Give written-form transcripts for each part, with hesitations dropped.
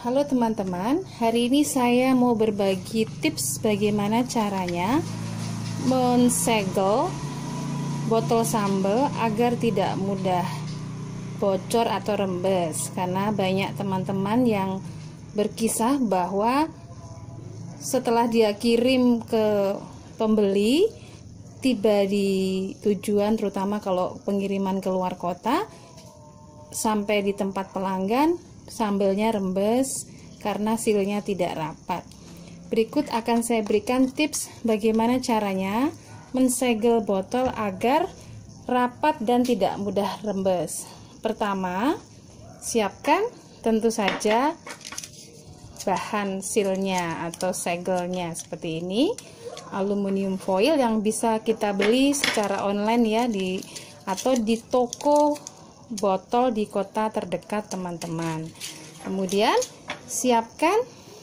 Halo teman-teman, hari ini saya mau berbagi tips bagaimana caranya mensegel botol sambal agar tidak mudah bocor atau rembes. Karena banyak teman-teman yang berkisah bahwa setelah dia kirim ke pembeli, tiba di tujuan, terutama kalau pengiriman keluar kota, sampai di tempat pelanggan sambalnya rembes karena silnya tidak rapat. Berikut akan saya berikan tips bagaimana caranya mensegel botol agar rapat dan tidak mudah rembes. Pertama, siapkan tentu saja bahan silnya atau segelnya seperti ini. Aluminium foil yang bisa kita beli secara online ya atau di toko botol di kota terdekat teman-teman. Kemudian siapkan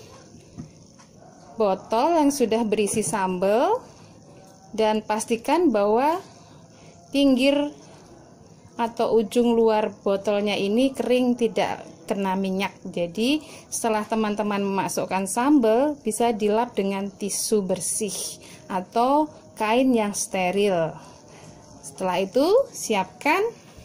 botol yang sudah berisi sambal dan pastikan bahwa pinggir atau ujung luar botolnya ini kering, tidak kena minyak. Jadi setelah teman-teman memasukkan sambal, bisa dilap dengan tisu bersih atau kain yang steril. Setelah itu siapkan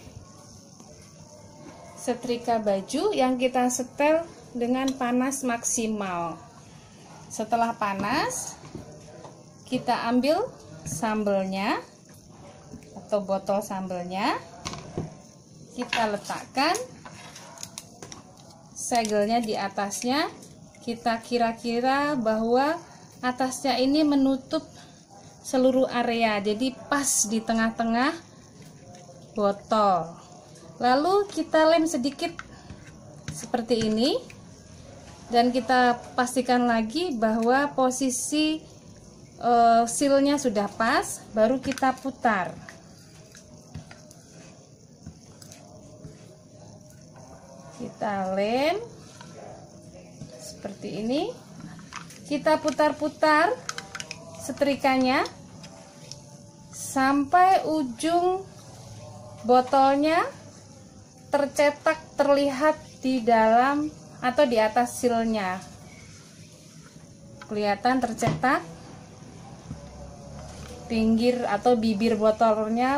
setrika baju yang kita setel dengan panas maksimal. Setelah panas, kita ambil sambalnya atau botol sambalnya, kita letakkan segelnya di atasnya. Kita kira-kira bahwa atasnya ini menutup seluruh area, jadi pas di tengah-tengah botol. Lalu kita lem sedikit seperti ini, dan kita pastikan lagi bahwa posisi silnya sudah pas, baru kita putar. Kita lem seperti ini, kita putar-putar setrikanya sampai ujung botolnya tercetak, terlihat di dalam atau di atas silnya. Kelihatan tercetak pinggir atau bibir botolnya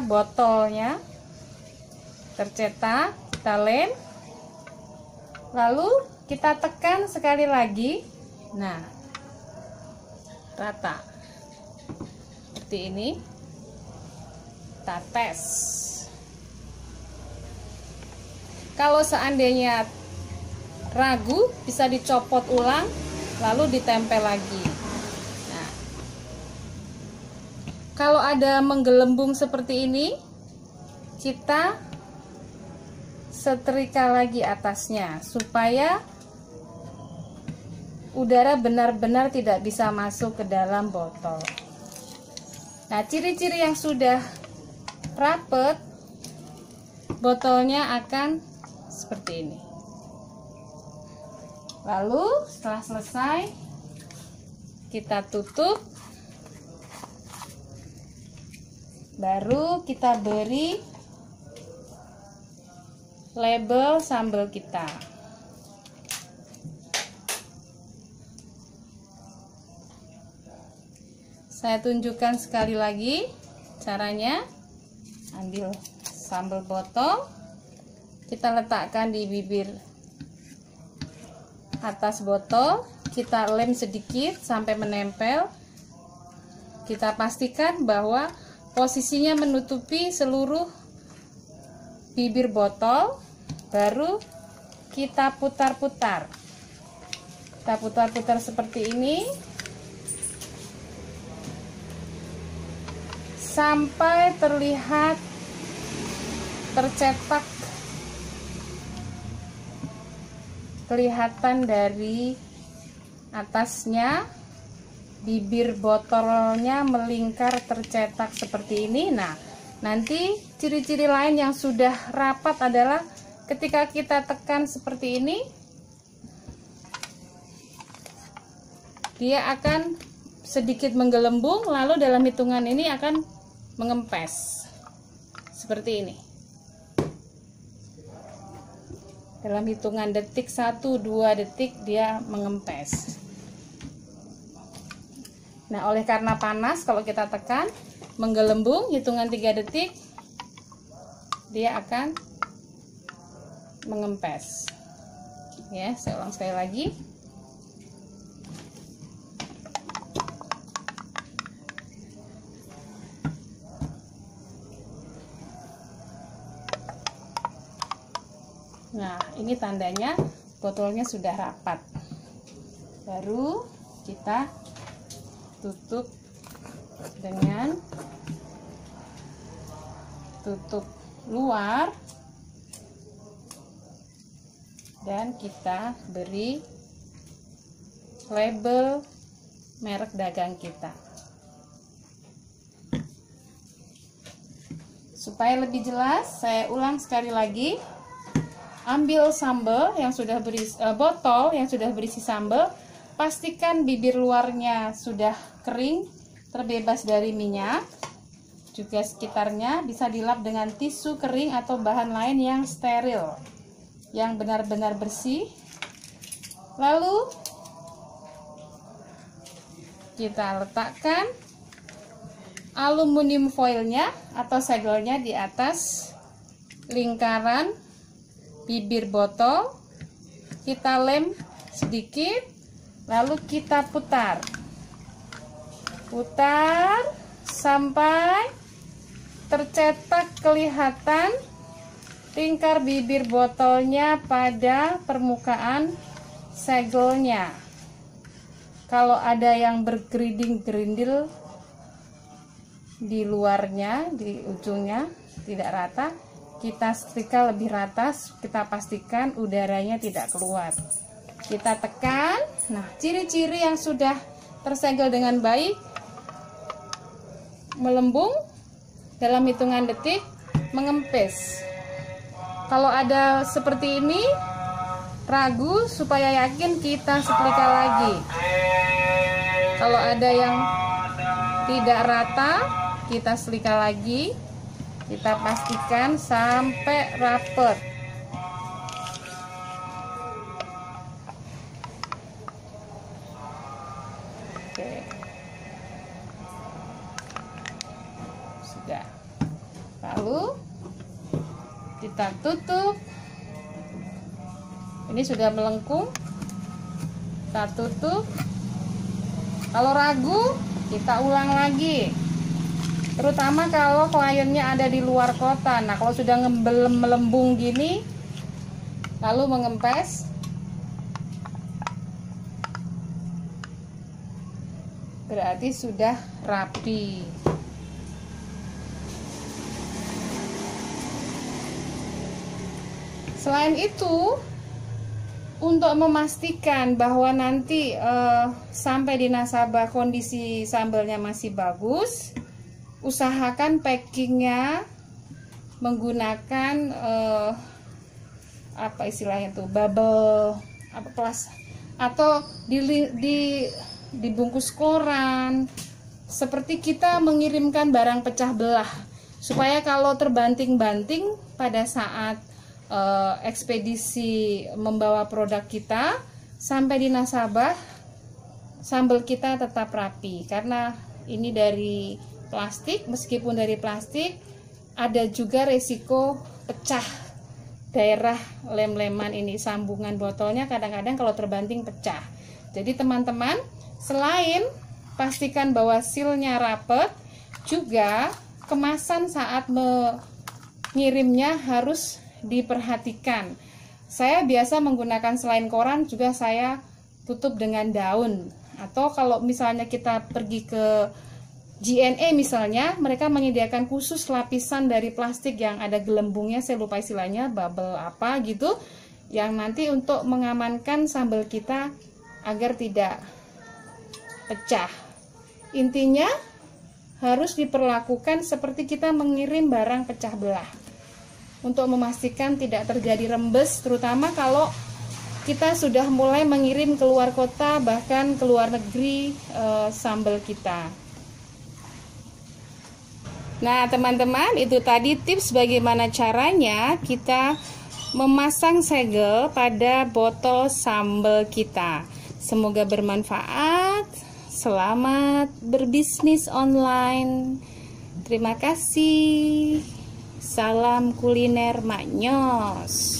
tercetak. Kita lem, lalu kita tekan sekali lagi. Nah, rata seperti ini. Kita tes. Kalau seandainya ragu, bisa dicopot ulang lalu ditempel lagi. Nah, kalau ada menggelembung seperti ini, kita setrika lagi atasnya supaya udara benar-benar tidak bisa masuk ke dalam botol. Nah, ciri-ciri yang sudah rapet, botolnya akan seperti ini. Lalu setelah selesai, kita tutup, baru kita beri label sambal kita. Saya tunjukkan sekali lagi caranya. Ambil sambal botol, kita letakkan di bibir atas botol, kita lem sedikit sampai menempel. Kita pastikan bahwa posisinya menutupi seluruh bibir botol, baru kita putar-putar. Kita putar-putar seperti ini sampai terlihat tercetak, kelihatan dari atasnya bibir botolnya melingkar tercetak seperti ini. Nah, nanti ciri-ciri lain yang sudah rapat adalah ketika kita tekan seperti ini, dia akan sedikit menggelembung, lalu dalam hitungan ini akan mengempes seperti ini. Dalam hitungan detik, 1-2 detik dia mengempes. Nah, oleh karena panas, kalau kita tekan menggelembung, hitungan 3 detik dia akan mengempes. Ya, saya ulang sekali lagi. Nah, ini tandanya botolnya sudah rapat. Baru kita tutup dengan tutup luar dan kita beri label merek dagang kita. Supaya lebih jelas, saya ulang sekali lagi. Ambil sambal yang sudah berisi, botol yang sudah berisi sambal, pastikan bibir luarnya sudah kering, terbebas dari minyak. Juga sekitarnya bisa dilap dengan tisu kering atau bahan lain yang steril, yang benar-benar bersih. Lalu kita letakkan aluminium foilnya atau segelnya di atas lingkaran bibir botol, kita lem sedikit, lalu kita putar sampai tercetak kelihatan lingkar bibir botolnya pada permukaan segelnya. Kalau ada yang bergerindil-gerindil di luarnya, di ujungnya tidak rata, kita setrika lebih rata, kita pastikan udaranya tidak keluar. Kita tekan. Nah, ciri-ciri yang sudah tersegel dengan baik, melembung dalam hitungan detik, mengempes. Kalau ada seperti ini, ragu, supaya yakin kita setrika lagi. Kalau ada yang tidak rata, kita setrika lagi. Kita pastikan sampai rapet. Oke. Sudah. Lalu kita tutup. Ini sudah melengkung. Kita tutup. Kalau ragu, kita ulang lagi. Terutama kalau kliennya ada di luar kota. Nah, kalau sudah melembung gini, lalu mengempes, berarti sudah rapi. Selain itu, untuk memastikan bahwa nanti sampai di nasabah kondisi sambalnya masih bagus, usahakan packingnya menggunakan apa istilahnya tuh, bubble apa kelas, atau dibungkus koran, seperti kita mengirimkan barang pecah belah, supaya kalau terbanting-banting pada saat ekspedisi membawa produk kita sampai di nasabah, sambal kita tetap rapi. Karena ini dari plastik, meskipun dari plastik ada juga resiko pecah daerah lem-leman ini, sambungan botolnya kadang-kadang kalau terbanting pecah. Jadi teman-teman, selain pastikan bahwa sealnya rapet, juga kemasan saat mengirimnya harus diperhatikan. Saya biasa menggunakan selain koran juga saya tutup dengan daun, atau kalau misalnya kita pergi ke JNE misalnya, mereka menyediakan khusus lapisan dari plastik yang ada gelembungnya, saya lupa istilahnya, bubble apa gitu, yang nanti untuk mengamankan sambal kita agar tidak pecah. Intinya harus diperlakukan seperti kita mengirim barang pecah belah, untuk memastikan tidak terjadi rembes, terutama kalau kita sudah mulai mengirim keluar kota, bahkan ke luar negeri sambal kita. Nah teman-teman, itu tadi tips bagaimana caranya kita memasang segel pada botol sambal kita. Semoga bermanfaat. Selamat berbisnis online. Terima kasih. Salam kuliner Mak Nyos.